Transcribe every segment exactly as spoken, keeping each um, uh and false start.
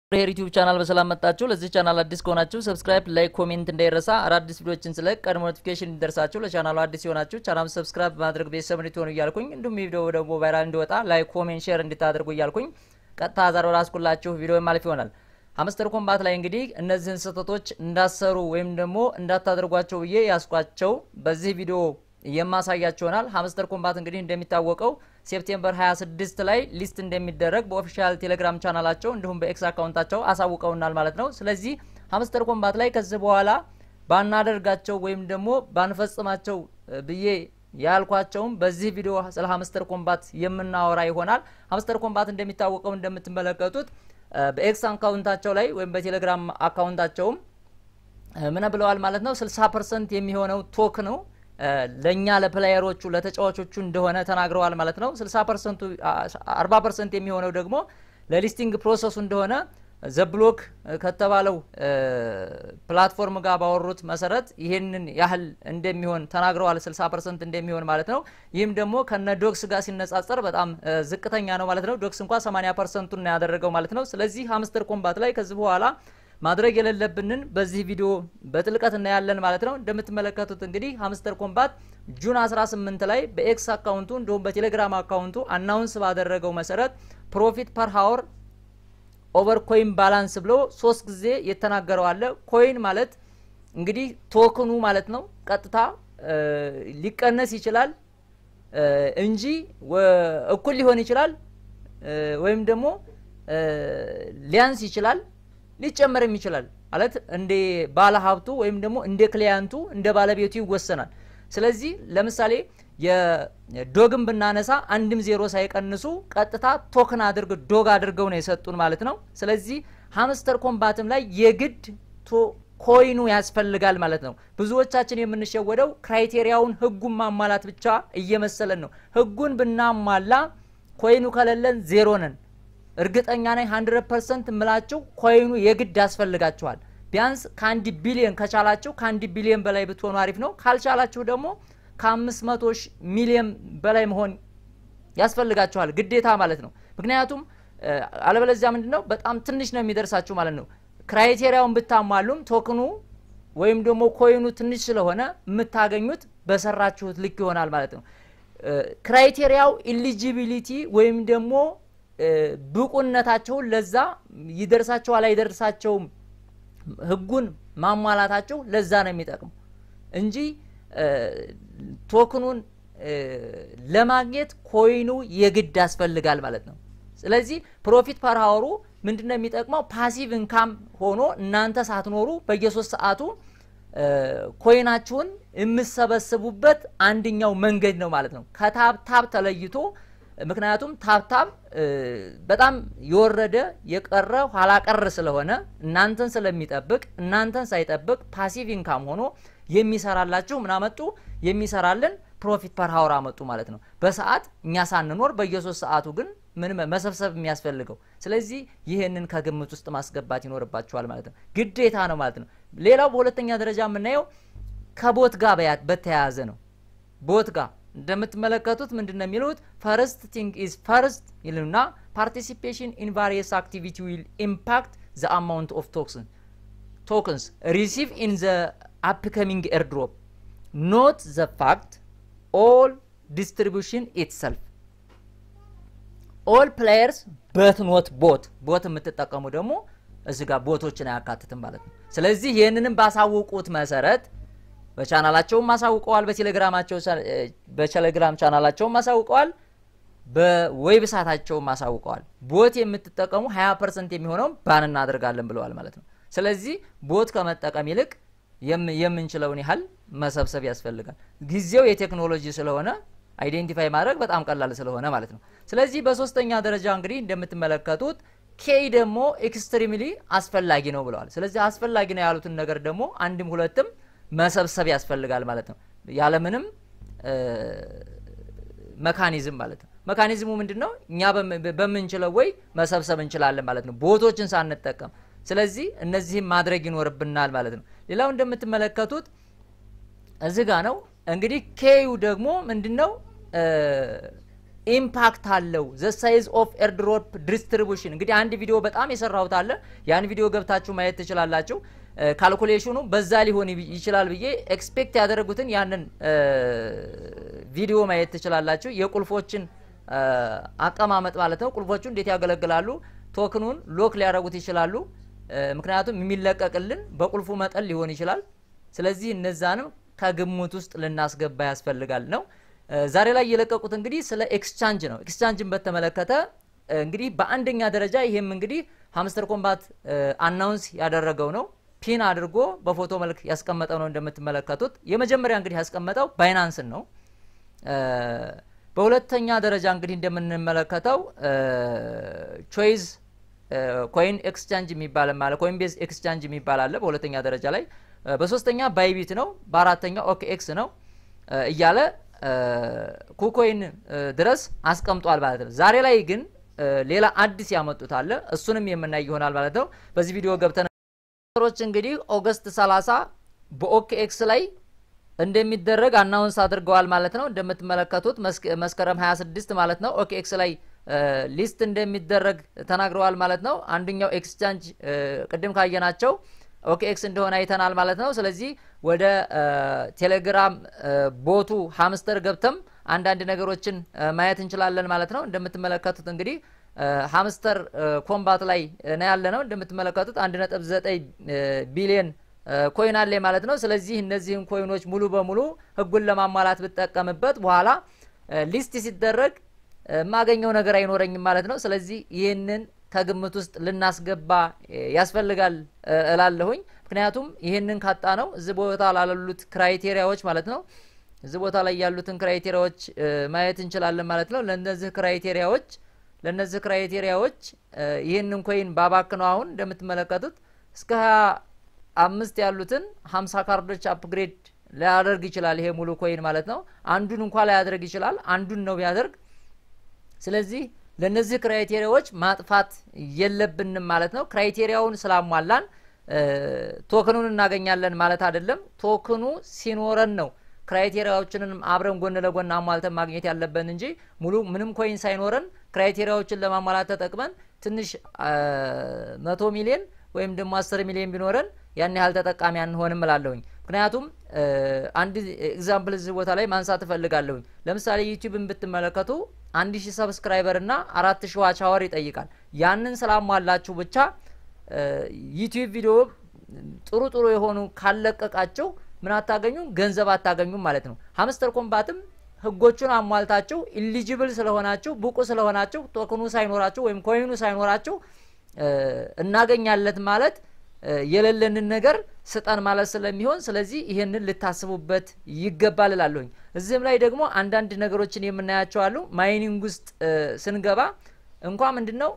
ዩቲዩብ ቻናል በሰላም መጣችሁ ለዚህ ቻናል አዲስ ከሆናችሁ ሰብስክራይብ ላይክ ኮሜንት እንዳይረሳ አዳዲስ ቪዲዮዎችን ስለቅ ቀድሞ ኖቲፊኬሽን እንዲደርሳችሁ ለቻናሉ አዲስ ይሆናችሁ ቻናሉን ሰብስክራይብ ማድረግ ቤተሰብ እንድትሆኑ ይያልኩኝ እንዲሁም ቪዲዮ ደግሞ ቫይራል እንዲወጣ ላይክ ኮሜንት ሼር እንድታደርጉ ይያልኩኝ ቀጥታ ዛሬ ወራስኩላችሁ ቪዲዮ ማለፍ ይሆናል ሃምስተር ኮምባት ላይ እንግዲህ እነዚህን ስህተቶች እንዳሰሩ ወይም ደግሞ እንዳታደርጓቸው ብዬ ያስቋቸው በዚህ ቪዲዮ የማሳያችሁ ይሆናል ሃምስተር ኮምባት እንግዲህ እንደሚታወቀው ሴፕቴምበር ሃያ ስድስት ላይ ሊስት እንደሚደረግ በኦፊሻል ቴሌግራም ቻናላቸው እንዲሁም በኤክስ አካውንታቸው አሳውቀውናል ማለት ነው ስለዚህ ሃምስተር ኮምባት ላይ ከዚህ በኋላ ባናደርጋቸው ወይም ደግሞ ባንፈጽማቸው ብዬ ያልኳቸውም በዚህ ቪዲዮ ስለ ሃምስተር ኮምባት የምናወራ ይሆናል ሃምስተር ኮምባት እንደሚታወቀው እንደምትመለከቱት በኤክስ አካውንታቸው ላይ ወይም በቴሌግራም አካውንታቸው ምን ብለዋል ማለት ነው ስልሳ ፐርሰንት የሚሆነው ቶክ ነው ለኛ ለፕሌየሮቹ ለተጫዋቾቹ እንደሆነ ተናግረዋል ማለት ነው ስልሳ ፐርሰንት አርባ ፐርሰንት የሚሆነው ደግሞ ለሊስቲንግ ፕሮሰሱ እንደሆነ ዘብሎክ ከተባለው ፕላትፎርም ጋር ባወሩት መሰረት ይሄንን ያህል እንደሚሆን ተናግረዋል ስልሳ ፐርሰንት እንደሚሆን ማለት ነው ይህም ደግሞ ከነ ዶክስ ጋር ሲነጻጸር በጣም ዝቅተኛ ነው ማለት ነው ዶክስ እንኳን ሰማንያ ፐርሰንት ነው ያደረገው ማለት ነው ስለዚህ ሃምስተር ኮምባት ላይ ከዚህ በኋላ ማድረግ የሌለብንን በዚህ ቪዲዮ በጥልቀት እናያለን ማለት ነው እንደምትመለከቱት እንግዲህ ሃምስተር ኮምባት ጁን አስራ ስምንት ላይ በኤክስ አካውንቱ እንደውም በቴሌግራም አካውንቱ አናውንስ ባደረገው መሰረት ፕሮፊት ፐር ሃወር ኦቨር ኮይን ባላንስ ብሎ ሶስት ጊዜ የተናገረው አለ ኮይን ማለት እንግዲህ ቶክኑ ማለት ነው ቀጥታ ሊቀነስ ይችላል እንጂ እኩል ሊሆን ይችላል ወይም ደግሞ ሊያንስ ይችላል ሊጨመርም ይችላል ማለት እንደ ባለ ሀብቱ ወይም ደግሞ እንደ ክሊያንቱ እንደ ባለቤቱ ይወሰናል ስለዚህ ለምሳሌ የዶግን ብናነሳ አንድም ዜሮ ሳይቀንሱ ቀጥታ ቶክን አድርገ ዶግ አድርገው ነው የሰጡን ማለት ነው ስለዚህ ሃምስተር ኮምባትም ላይ የግድ ኮይኑ ያስፈልጋል ማለት ነው ብዙዎቻችን የምንሸወደው ክራይቴሪያውን ህጉን ማሟላት ብቻ እየመሰለን ነው ህጉን ብናሟላ ኮይኑ ከሌለን ዜሮ ነን እርግጠኛ ነኝ መቶ ፐርሰንት ምላችሁ ኮይኑ የግድ ያስፈልጋችኋል ቢያንስ ከአንድ ቢሊዮን ከቻላችሁ ከአንድ ቢሊዮን በላይ ብትሆኑ አሪፍ ነው ካልቻላችሁ ደግሞ ከአምስት መቶ ሚሊዮን በላይ መሆን ያስፈልጋችኋል ግዴታ ማለት ነው ምክንያቱም አለበለዚያ ምንድነው በጣም ትንሽ ነው የሚደርሳችሁ ማለት ነው ክራይቴሪያውን ብታሟሉም ቶክኑ ወይም ደግሞ ኮይኑ ትንሽ ስለሆነ የምታገኙት በሰራችሁት ልክ ይሆናል ማለት ነው ክራይቴሪያው ኢሊጂቢሊቲ ወይም ደግሞ ብቁነታቸው ለዛ ይደርሳቸው አላ ይደርሳቸው ህጉን ማሟላታቸው ለዛ ነው የሚጠቅም እንጂ ቶክኑን ለማግኘት ኮይኑ የግድ ያስፈልጋል ማለት ነው ስለዚህ ፕሮፊት ፐር ሃወሩ ምንድነው የሚጠቅመው ፓሲቭ ኢንካም ሆኖ እናንተ ሳትኖሩ በየ3 ሰዓቱ ኮይናችሁን የምትሰበስቡበት አንደኛው መንገድ ነው ማለት ነው ከታብ ታብ ተለይቶ ምክንያቱም ታብ ታብ በጣም ይወረደ የቀረ ኋላ ቀር ስለሆነ እናንተን ስለሚጠብቅ እናንተን ሳይጠብቅ ፓሲቭ ኢንካም ሆኖ የሚሰራላችሁ ምን አመጡ የሚሰራልን ፕሮፊት ፐር ሃወር አመጡ ማለት ነው በሰዓት እኛ ሳንኖር በየ3 ሰዓቱ ግን ምን መሰብሰብ የሚያስፈልገው ስለዚህ ይሄንን ከግምት ውስጥ ማስገባት ይኖርባችኋል ማለት ነው ግዴታ ነው ማለት ነው ሌላው በሁለተኛ ደረጃ የምናየው ከቦት ጋር በተያያዘ ነው ቦት ጋር እንደምትመለከቱት ምንድነው የሚሉት first thing is first ይሉና participation in various activity will impact the amount of tokens tokens received in the upcoming airdrop not the fact all distribution itself all players but not bot bot የምትጠቀሙ ደግሞ እዚህ ጋር ቦቶችን አያካትትም ማለት ነው ስለዚህ ይሄንንም ባሳውቁት መሰረት በቻናላቸው ማሳውቀዋል በቴሌግራማቸው በቴሌግራም ቻናላቸው ማሳውቀዋል በዌብሳይታቸው ማሳውቀዋል ቦት የምትጠቀሙ ሃያ ፐርሰንት የሚሆነው ባን እናደርጋለን ብለዋል ማለት ነው ስለዚህ ቦት ከመጠቀም ይልቅ የምንችለውን ያህል መሰብሰብ ያስፈልጋል ጊዜው የቴክኖሎጂ ስለሆነ አይዴንቲፋይ ማድረግ በጣም ቀላል ስለሆነ ማለት ነው ስለዚህ በሶስተኛ ደረጃ እንግዲህ እንደምትመለከቱት ኬይ ደግሞ ኤክስትሪምሊ አስፈላጊ ነው ብለዋል ስለዚህ አስፈላጊ ነው ያሉትን ነገር ደግሞ አንድም ሁለትም መሰብሰብ ያስፈልጋል ማለት ነው ያለ ምንም መካኒዝም ማለት ነው መካኒዝሙ ምንድነው እኛ በመንችለው ወይ መሰብሰብ እንችላለን ማለት ነው ቦቶችን ሳንጠቀም ስለዚህ እነዚህ ማድረግ ይኖርብናል ማለት ነው ሌላው እንደምትመለከቱት እዚህ ጋር ነው እንግዲህ ኬዩ ደግሞ ምንድነው ኢምፓክት አለው the size of airdrop distribution እንግዲህ አንድ ቪዲዮ በጣም የሰራሁት አለ ያን ቪዲዮ ገብታችሁ ማየት ትችላላችሁ ካልኩሌሽኑ በዛ ሊሆን ይችላል ብዬ ኤክስፔክት ያደረጉትን ያንን ቪዲዮ ማየት ትችላላችሁ የቁልፎችን አቀማመጥ ማለት ነው ቁልፎቹ እንዴት ያገለግላሉ ቶክኑን ሎክ ሊያደርጉት ይችላሉ ምክንያቱም የሚለቀቅልን በቁልፉ መጠን ሊሆን ይችላል ስለዚህ እነዛንም ከግምት ውስጥ ልናስገባ ያስፈልጋል ነው ዛሬ ላይ የለቀቁት እንግዲህ ስለ ኤክስቻንጅ ነው ኤክስቻንጅን በተመለከተ እንግዲህ በአንደኛ ደረጃ ይሄም እንግዲህ ሃምስተር ኮምባት አናውንስ ያደረገው ነው ፒን አድርጎ በፎቶ መልክ ያስቀመጠው ነው እንደምትመለከቱት የመጀመሪያ እንግዲህ ያስቀመጠው ባይናንስ ነው በሁለተኛ ደረጃ እንግዲህ እንደምንመለከተው ቾይዝ ኮይን ኤክስቻንጅ የሚባል ማለት ኮይን ቤዝ ኤክስቻንጅ የሚባል አለ በሁለተኛ ደረጃ ላይ በሶስተኛ ባይቢት ነው በአራተኛ ኦኬኤክስ ነው እያለ ኩኮይን ድረስ አስቀምጧል ማለት ነው ዛሬ ላይ ግን ሌላ አዲስ ያመጡት አለ እሱንም የምናይ ይሆናል ማለት ነው በዚህ ቪዲዮ ገብተን ሮች እንግዲህ ኦገስት ሰላሳ በኦኬኤክስ ላይ እንደሚደረግ አናውንስ አድርገዋል ማለት ነው እንደምትመለከቱት መስከረም ሃያ ስድስት ማለት ነው ኦኬኤክስ ላይ ሊስት እንደሚደረግ ተናግረዋል ማለት ነው አንደኛው ኤክስቻንጅ ቅድም ካየናቸው ኦኬኤክስ እንደሆነ አይተናል ማለት ነው ስለዚህ ወደ ቴሌግራም ቦቱ ሃምስተር ገብተም አንድ አንድ ነገሮችን ማየት እንችላለን ማለት ነው እንደምትመለከቱት እንግዲህ ሃምስተር ኮምባት ላይ ነው ያለነው እንደምትመለከቱት አንድ ነጥብ ዘጠኝ ቢሊዮን ኮይን አለ ማለት ነው ስለዚህ እነዚህን ኮይኖች ሙሉ በሙሉ ህጉን ለማሟላት ብትጠቀምበት በኋላ ሊስት ሲደረግ ማገኘው ነገር አይኖርኝም ማለት ነው ስለዚህ ይሄንን ከግምት ውስጥ ልናስገባ ያስፈልጋል እላለሁኝ ምክንያቱም ይሄንን ካጣ ነው እዚ ቦታ ላሉት ክራይቴሪያዎች ማለት ነው እዚ ቦታ ላይ ያሉትን ክራይቴሪያዎች ማየት እንችላለን ማለት ነው ለነዚህ ክራይቴሪያዎች ለነዚህ ክራይቴሪያዎች ይሄንን ኮይን ባባክ ነው አሁን እንደምትመለከቱት እስከ አምስት ያሉትን ሃምሳ ካርዶች አፕግሬድ ሊያደርግ ይችላል ይሄ ሙሉ ኮይን ማለት ነው አንዱን እንኳን ላይ ያደርግ ይችላል አንዱን ነው ቢያደርግ ስለዚህ ለነዚህ ክራይቴሪያዎች ማጥፋት የለብንም ማለት ነው ክራይቴሪያውን ስላሟላን ቶክኑን እናገኛለን ማለት አይደለም ቶክኑ ሲኖረን ነው ክራይቴሪያዎችንን አብረን ጎን ለጎን አሟልተን ማግኘት ያለብን እንጂ ሙሉ ምንም ኮይን ሳይኖረን ክራይቴሪያዎችን ለማሟላት ተጠቅመን ትንሽ መቶ ሚሊዮን ወይም ደግሞ አስር ሚሊዮን ቢኖረን ያን ያህል ተጠቃሚ አንሆንም እላለሁኝ ምክንያቱም አንድ ኤግዛምፕል እዚህ ቦታ ላይ ማንሳት ፈልጋለሁ ለምሳሌ ዩቲዩብን ብትመለከቱ አንድ ሺህ ሰብስክራይበር እና አራት ሺህ ዋች አወር ይጠይቃል ያንን ሰላማላችሁ ብቻ ዩቲዩብ ቪዲዮ ጥሩ ጥሩ የሆኑ ካለቀቃቸው ምን አታገኙ ገንዘብ አታገኙ ማለት ነው ሃምስተር ኮምባትም ህጎቹን አሟልታችሁ ኢሊጂብል ስለሆናችሁ ብቁ ስለሆናችሁ ቶክኑ ሳይኖራችሁ ወይም ኮይኑ ሳይኖራችሁ እናገኛለን ማለት የለለንን ነገር ስጣን ማለት ስለሚሆን ስለዚህ ይሄንን ልታስቡበት ይገባል እላለሁኝ እዚህም ላይ ደግሞ አንድ አንድ ነገሮችን የምናያቸው አሉ ማይኒንግ ውስጥ ስንገባ እንኳን ምንድነው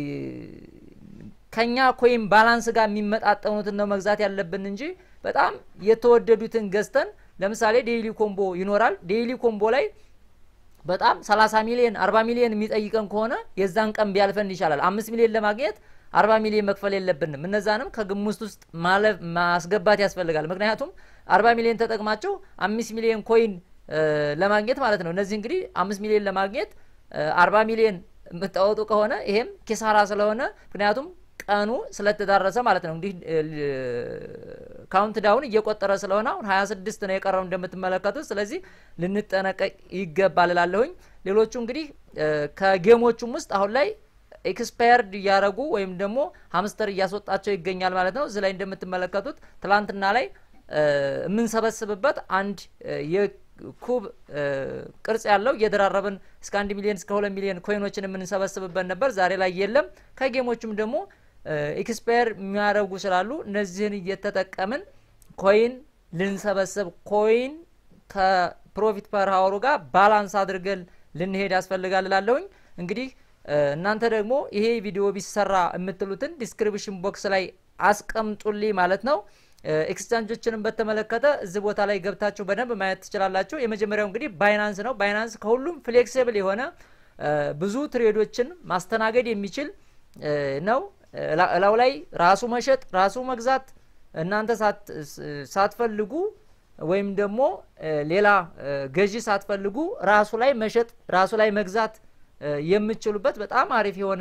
ከኛ ኮይን ባላንስ ጋር የሚመጣጠኑትን ነው መግዛት ያለብን እንጂ በጣም የተወደዱትን ገዝተን ለምሳሌ ዴይሊ ኮምቦ ይኖራል ዴይሊ ኮምቦ ላይ በጣም ሰላሳ ሚሊዮን አርባ ሚሊዮን የሚጠይቀን ከሆነ የዛን ቀን ቢያልፈን ይችላል አምስት ሚሊዮን ለማግኘት አርባ ሚሊዮን መክፈል የለብንም እነዛንም ከግምት ውስጥ ማለፍ ማስገባት ያስፈልጋል ምክንያቱም አርባ ሚሊዮን ተጠቅማቸው አምስት ሚሊዮን ኮይን ለማግኘት ማለት ነው እነዚህ እንግዲህ አምስት ሚሊዮን ለማግኘት አርባ ሚሊዮን መጣወጡ ከሆነ ይሄም ኪሳራ ስለሆነ ምክንያቱም ቀኑ ስለተዳረሰ ማለት ነው እንግዲህ ካውንት ዳውን እየቆጠረ ስለሆነ አሁን ሃያ ስድስት ነው የቀረው እንደምትመለከቱት ስለዚህ ልንጠነቀቅ ይገባል እላለሁኝ ሌሎቹ እንግዲህ ከጌሞቹም ውስጥ አሁን ላይ ኤክስፓየርድ ያረጉ ወይም ደግሞ ሃምስተር ያስወጣቸው ይገኛል ማለት ነው እዚህ ላይ እንደምትመለከቱት ትላንትና ላይ ምን ሰበስብበት አንድ የኩብ ቅርጽ ያለው የደራረብን እስከ አንድ ሚሊዮን እስከ ሁለት ሚሊዮን ኮይኖችን ምን ሰበስብበት ነበር ዛሬ ላይ የለም ከጌሞቹም ደግሞ ኤክስፓየር የሚያረጉ ስላሉ እነዚህን እየተጠቀምን ኮይን ልንሰበስብ ኮይን ከፕሮፊት ፐር ሃወሩ ጋር ባላንስ አድርገን ልንሄድ ያስፈልጋል እላለሁኝ እንግዲህ እናንተ ደግሞ ይሄ ቪዲዮ ቢሰራ የምትሉትን ዲስክሪፕሽን ቦክስ ላይ አስቀምጡልኝ ማለት ነው ኤክስቻንጆችንም በተመለከተ እዚህ ቦታ ላይ ገብታችሁ በደንብ ማየት ትችላላችሁ የመጀመሪያው እንግዲህ ባይናንስ ነው ባይናንስ ከሁሉም ፍሌክሲብል የሆነ ብዙ ትሬዶችን ማስተናገድ የሚችል ነው ላው ላይ ራሱ መሸጥ ራሱ መግዛት እናንተ ሳትፈልጉ ወይም ደግሞ ሌላ ገዢ ሳትፈልጉ ራሱ ላይ መሸጥ ራሱ ላይ መግዛት የምትችሉበት በጣም አሪፍ የሆነ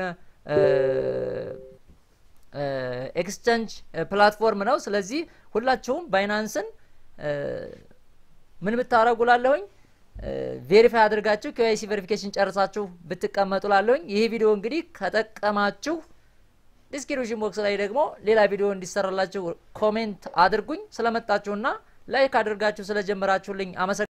ኤክስቼንጅ ፕላትፎርም ነው ስለዚህ ሁላችሁም ባይናንስን ምን ብታረጉላለሁኝ ቬሪፋይ አድርጋችሁ ኬዋይሲ ቬሪፊኬሽን ጨርሳችሁ ብትቀመጡላለሁኝ ይሄ ቪዲዮ እንግዲህ ከጠቀማችሁ ዲስክሪፕሽን ቦክስ ላይ ደግሞ ሌላ ቪዲዮ እንዲሰራላችሁ ኮሜንት አድርጉኝ ስለመጣችሁና ላይክ አድርጋችሁ ስለጀመራችሁልኝ አመሰግናለሁ